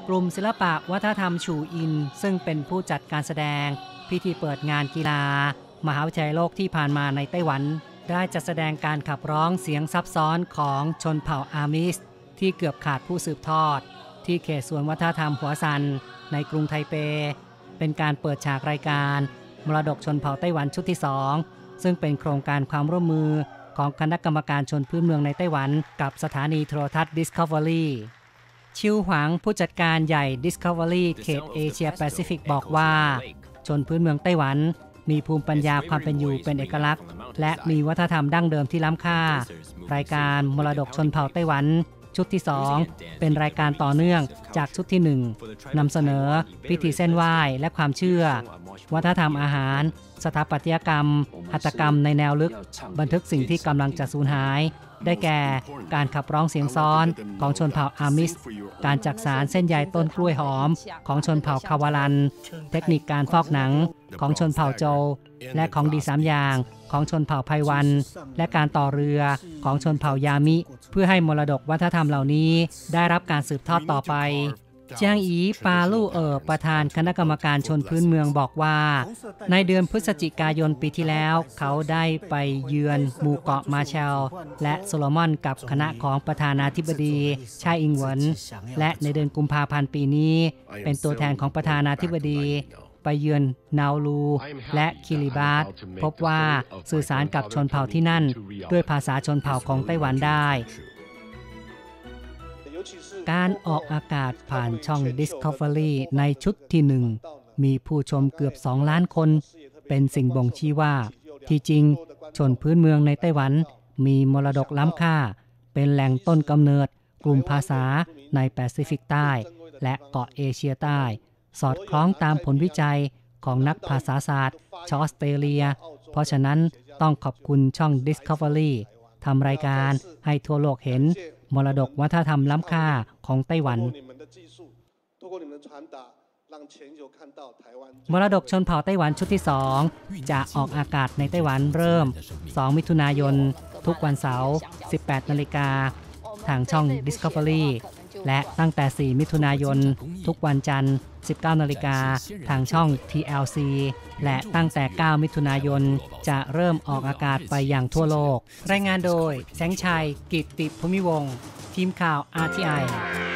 กลุ่มศิลปะวัฒนธรรมฉูอินซึ่งเป็นผู้จัดการแสดงพิธีเปิดงานกีฬามหาวิทยาลัยโลกที่ผ่านมาในไต้หวันได้จัดแสดงการขับร้องเสียงซับซ้อนของชนเผ่าอามิสที่เกือบขาดผู้สืบทอดที่เขตสวนวัฒนธรรมหัวซันในกรุงไทเปเป็นการเปิดฉากรายการมรดกชนเผ่าไต้หวันชุดที่2ซึ่งเป็นโครงการความร่วมมือของคณะกรรมการชนพื้นเมืองในไต้หวันกับสถานีโทรทัศน์ Discovery ชิวหวังผู้จัดการใหญ่ Discovery เขตเอเชียแปซิฟิกบอกว่าชนพื้นเมืองไต้หวันมีภูมิปัญญาความเป็นอยู่เป็นเอกลักษณ์และมีวัฒนธรรมดั้งเดิมที่ล้ำค่ารายการมรดกชนเผ่าไต้หวันชุดที่2เป็นรายการต่อเนื่องจากชุดที่1นำเสนอพิธีเส้นไหว้และความเชื่อวัฒนธรรมอาหารสถาปัตยกรรมหัตถกรรมในแนวลึกบันทึกสิ่งที่กำลังจะสูญหายได้แก่การขับร้องเสียงซ้อนของชนเผ่าอามิสการจักสานเส้นใยต้นกล้วยหอมของชนเผ่าคาวาลันเทคนิคการฟอกหนังของชนเผ่าโจวและของดี3อย่างของชนเผ่าไพวันและการต่อเรือของชนเผ่ายามิเพื่อให้มรดกวัฒนธรรมเหล่านี้ได้รับการสืบทอดต่อไปเจียงอีปาลู่ประธานคณะกรรมการชนพื้นเมืองบอกว่าในเดือนพฤศจิกายนปีที่แล้วเขาได้ไปเยือนหมู่เกาะมาร์แชลและโซโลมอนกับคณะของประธานาธิบดีชายอิงเหวินและในเดือนกุมภาพันธ์ปีนี้เป็นตัวแทนของประธานาธิบดีไปเยือนนาลูและคิริบาตพบว่าสื่อสารกับชนเผ่าที่นั่นด้วยภาษาชนเผ่าของไต้หวันได้การออกอากาศผ่านช่อง Discovery ในชุดที่1มีผู้ชมเกือบ2 ล้านคนเป็นสิ่งบ่งชี้ว่าที่จริงชนพื้นเมืองในไต้หวันมีมรดกล้ำค่าเป็นแหล่งต้นกำเนิดกลุ่มภาษาในแปซิฟิกใต้และเกาะเอเชียใต้สอดคล้องตามผลวิจัยของนักภาษาศาสตร์ชาวออสเตรเลียเพราะฉะนั้นต้องขอบคุณช่อง Discovery ทำรายการให้ทั่วโลกเห็นมรดกวัฒนธรรมล้ำค่าของไต้หวันมรดกชนเผ่าไต้หวันชุดที่2จะออกอากาศในไต้หวันเริ่ม2 มิถุนายนทุกวันเสาร์ 18 นาฬิกาทางช่อง Discovery และตั้งแต่4 มิถุนายนทุกวันจันทร์ 19 นาฬิกาทางช่อง TLC และตั้งแต่ 9 มิถุนายนจะเริ่มออกอากาศไปอย่างทั่วโลกรายงานโดยแสงชัย กิตติภูมิวงศ์ทีมข่าว RTI